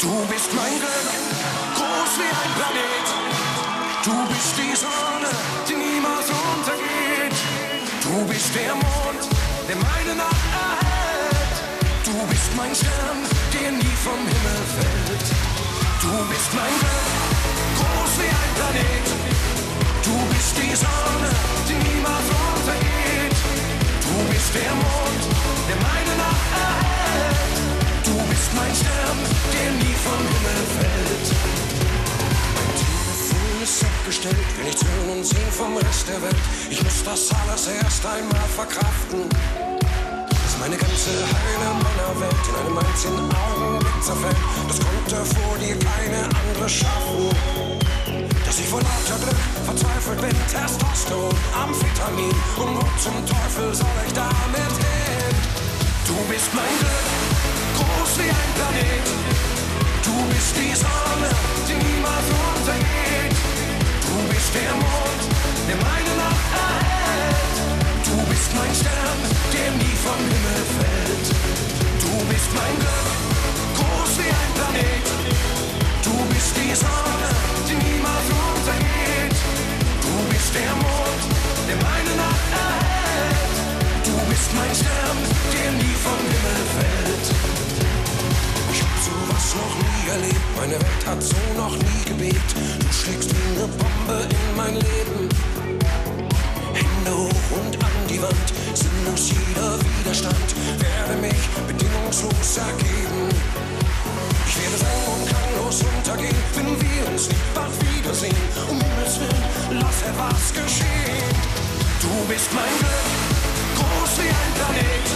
Du bist mein Glück, groß wie ein Planet. Du bist die Sonne, die niemals untergeht. Du bist der Mond, der meine Nacht erhält. Du bist mein Stern, der nie vom Himmel fällt. Du bist mein Glück, groß wie ein Planet. Du bist die Sonne, die niemals untergeht. Du bist der Mond, der meine Nacht erhält. Du bist mein Stern, der nie vom Himmel fällt. Mein Telefon ist abgestellt, will nichts hören und sehen vom Rest der Welt. Ich muss das alles erst einmal verkraften, dass meine ganze heile Männerwelt in einem einzigen Augenblick zerfällt. Das konnte vor dir keine andere schaffen. Dass ich vor lauter Glück verzweifelt bin, Testosteron, Amphetamin. Und wo zum Teufel soll ich damit hin? Du bist mein Glück, groß wie ein Planet. Du bist die Sonne, die niemals untergeht. Du bist der Mond, der meine Nacht erhält. Du bist mein Stern, der nie vom Himmel fällt. Du bist mein Glück, groß wie ein Planet. Du bist die Sonne, die niemals untergeht. Du bist der Mond, der meine Nacht erhält. Du bist mein Stern, der nie vom Himmel fällt. Ich hab sowas noch nie erlebt, meine Welt hat so noch nie gebebt. Du schlägst wie eine Bombe in mein Leben. Hände hoch und an die Wand, sinnlos jeder Widerstand. Werde mich bedingungslos ergeben. Ich werde so und klanglos untergehen, wenn wir uns nicht bald wiedersehen. Um Himmels Willen, lass etwas geschehen. Du bist mein Glück, groß wie ein Planet.